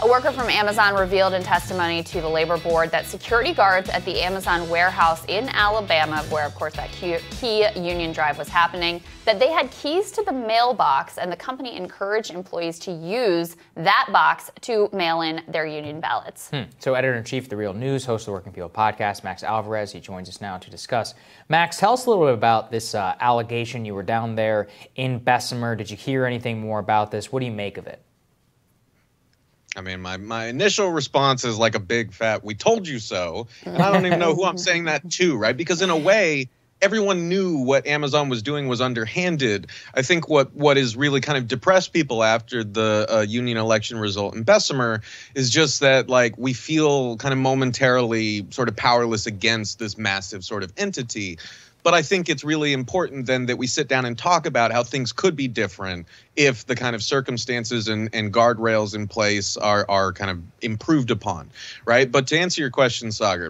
A worker from Amazon revealed in testimony to the labor board that security guards at the Amazon warehouse in Alabama, where of course that key union drive was happening, that they had keys to the mailbox, and the company encouraged employees to use that box to mail in their union ballots. So editor-in-chief of The Real News, host of the Working People podcast, Max Alvarez, he joins us now to discuss. Max, tell us a little bit about this allegation. You were down there in Bessemer. Did you hear anything more about this? What do you make of it? I mean, my initial response is like a big fat, we told you so. And I don't even know who I'm saying that to, right? Because in a way, everyone knew what Amazon was doing was underhanded. I think what is really kind of depressed people after the union election result in Bessemer is just that, like, we feel kind of momentarily sort of powerless against this massive sort of entity. But I think it's really important then that we sit down and talk about how things could be different if the kind of circumstances and guardrails in place are kind of improved upon, right? But to answer your question, Sagar,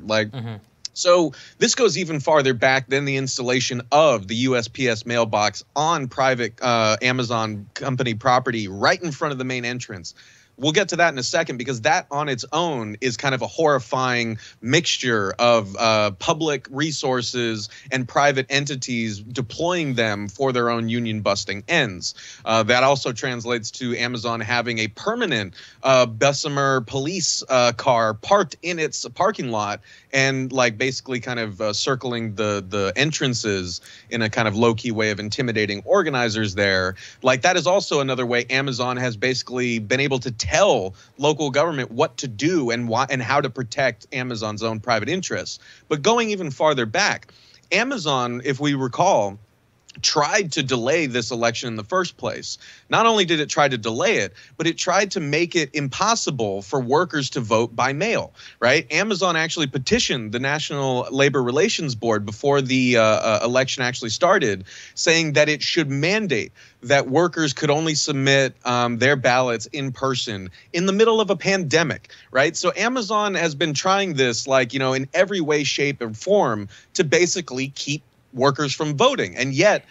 so this goes even farther back than the installation of the USPS mailbox on private Amazon company property right in front of the main entrance. We'll get to that in a second, because that on its own is kind of a horrifying mixture of public resources and private entities deploying them for their own union-busting ends. That also translates to Amazon having a permanent Bessemer police car parked in its parking lot and like basically kind of circling the entrances in a kind of low-key way of intimidating organizers there. Like, that is also another way Amazon has basically been able to tell local government what to do and why and how to protect Amazon's own private interests. But going even farther back, Amazon, if we recall, tried to delay this election in the first place. Not only did it try to delay it, but it tried to make it impossible for workers to vote by mail, right? Amazon actually petitioned the National Labor Relations Board before the election actually started, saying that it should mandate that workers could only submit their ballots in person in the middle of a pandemic, right? So Amazon has been trying this, like, you know, in every way, shape, and form to basically keep workers from voting. And yet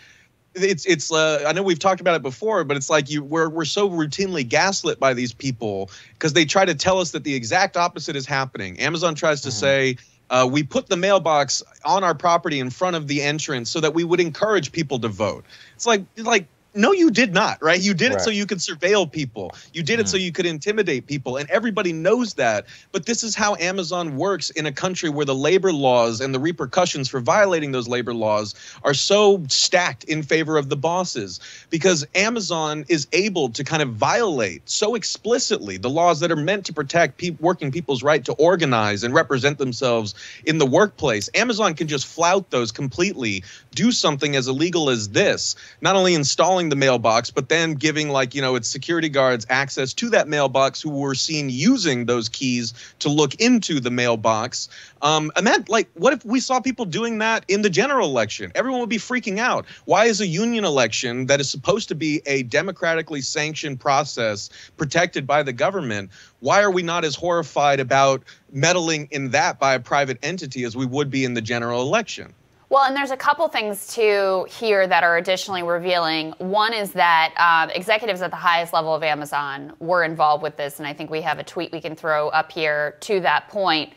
it's I know we've talked about it before, but it's like we're so routinely gaslit by these people because they try to tell us that the exact opposite is happening. Amazon tries to say, we put the mailbox on our property in front of the entrance so that we would encourage people to vote. It's like no, you did not, right? You did it so you could surveil people. You did it so you could intimidate people, and everybody knows that. But this is how Amazon works in a country where the labor laws and the repercussions for violating those labor laws are so stacked in favor of the bosses, because Amazon is able to kind of violate so explicitly the laws that are meant to protect working people's right to organize and represent themselves in the workplace. Amazon can just flout those completely, do something as illegal as this, not only installing the mailbox, but then giving, like, you know, its security guards access to that mailbox who were seen using those keys to look into the mailbox. And that, like, what if we saw people doing that in the general election? Everyone would be freaking out. Why is a union election that is supposed to be a democratically sanctioned process protected by the government, why are we not as horrified about meddling in that by a private entity as we would be in the general election? Well, and there's a couple things to here that are additionally revealing. One is that executives at the highest level of Amazon were involved with this, and I think we have a tweet we can throw up here to that point.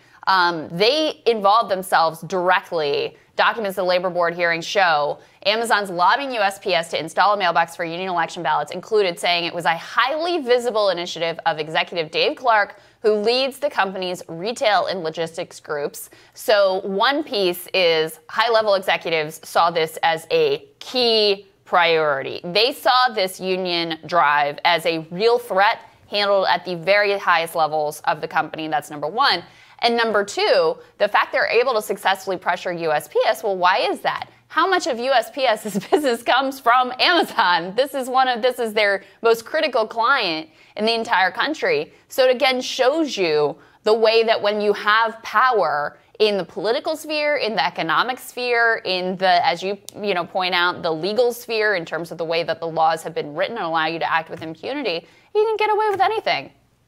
They involved themselves directly. Documents the labor board hearings show Amazon's lobbying USPS to install a mailbox for union election ballots included saying it was a highly visible initiative of executive Dave Clark, who leads the company's retail and logistics groups. So one piece is high-level executives saw this as a key priority. They saw this union drive as a real threat handled at the very highest levels of the company. That's number one. And number two, the fact they're able to successfully pressure USPS, well, why is that? How much of USPS's business comes from Amazon? This is their most critical client in the entire country. So it again shows you the way that when you have power in the political sphere, in the economic sphere, in the, as you point out, the legal sphere in terms of the way that the laws have been written and allow you to act with impunity, you can get away with anything.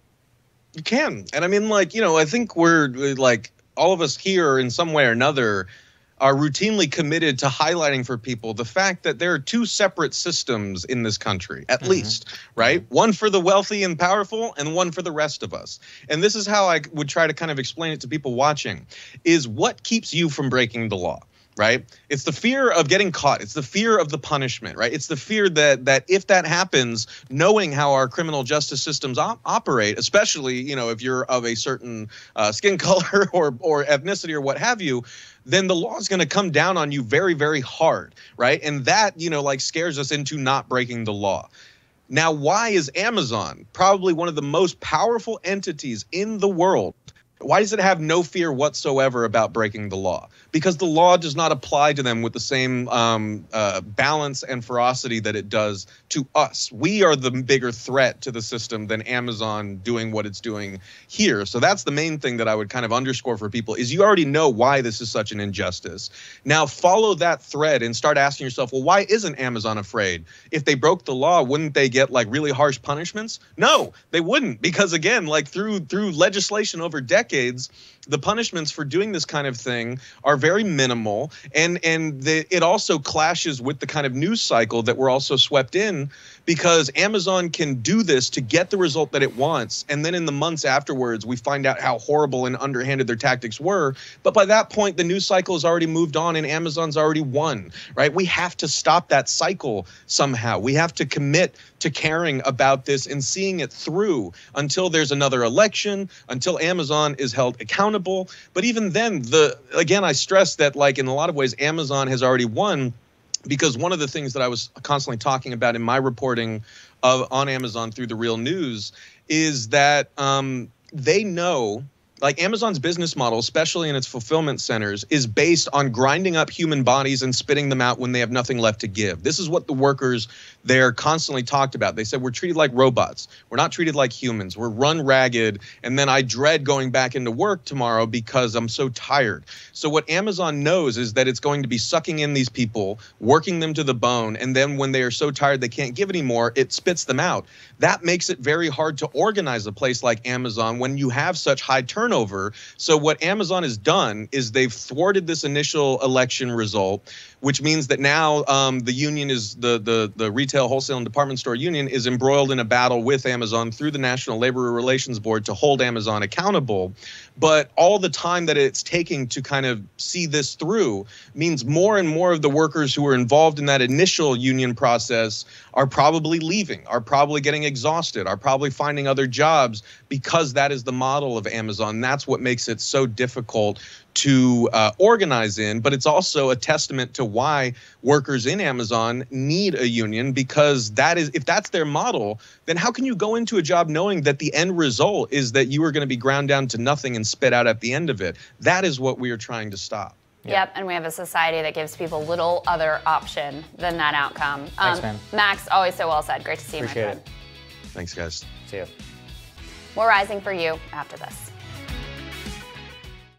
You can. And I mean, like, you know, I think we're like all of us here in some way or another are routinely committed to highlighting for people the fact that there are two separate systems in this country, at least, right? One for the wealthy and powerful and one for the rest of us. And this is how I would try to kind of explain it to people watching, is what keeps you from breaking the law? Right? It's the fear of getting caught. It's the fear of the punishment, right? It's the fear that if that happens, knowing how our criminal justice systems operate, especially, you know, if you're of a certain skin color or ethnicity or what have you, then the law is going to come down on you very, very hard, right? And that, you know, like scares us into not breaking the law. Now, why is Amazon probably one of the most powerful entities in the world? Why does it have no fear whatsoever about breaking the law? Because the law does not apply to them with the same balance and ferocity that it does to us. We are the bigger threat to the system than Amazon doing what it's doing here. So that's the main thing that I would kind of underscore for people is you already know why this is such an injustice. Now follow that thread and start asking yourself, well, why isn't Amazon afraid? If they broke the law, wouldn't they get like really harsh punishments? No, they wouldn't, because again, like through legislation over decades, the punishments for doing this kind of thing are very minimal, and it also clashes with the kind of news cycle that we're also swept in, because Amazon can do this to get the result that it wants, and then in the months afterwards we find out how horrible and underhanded their tactics were. But by that point, the news cycle has already moved on and Amazon's already won, right? We have to stop that cycle somehow. We have to commit to caring about this and seeing it through until there's another election, until Amazon is held accountable. But even then, again, I stress that, like, in a lot of ways, Amazon has already won, because one of the things that I was constantly talking about in my reporting on Amazon through The Real News is that they know, like, Amazon's business model, especially in its fulfillment centers, is based on grinding up human bodies and spitting them out when they have nothing left to give. This is what the workers there constantly talked about. They said, we're treated like robots. We're not treated like humans. We're run ragged. And then I dread going back into work tomorrow because I'm so tired. So what Amazon knows is that it's going to be sucking in these people, working them to the bone. And then when they are so tired they can't give anymore, it spits them out. That makes it very hard to organize a place like Amazon when you have such high turnover. So what Amazon has done is they've thwarted this initial election result, which means that now the union is the retail, wholesale, and department store union is embroiled in a battle with Amazon through the National Labor Relations Board to hold Amazon accountable. But all the time that it's taking to kind of see this through means more and more of the workers who were involved in that initial union process are probably leaving, are probably getting exhausted, are probably finding other jobs, because that is the model of Amazon. That's what makes it so difficult to organize in, but it's also a testament to why workers in Amazon need a union, because that is, if that's their model, then how can you go into a job knowing that the end result is that you are going to be ground down to nothing and spit out at the end of it? That is what we are trying to stop. Yep, and we have a society that gives people little other option than that outcome. Thanks, man. Max, always so well said. Great to see you, Appreciate my friend. Thanks, guys. See you. More Rising for you after this.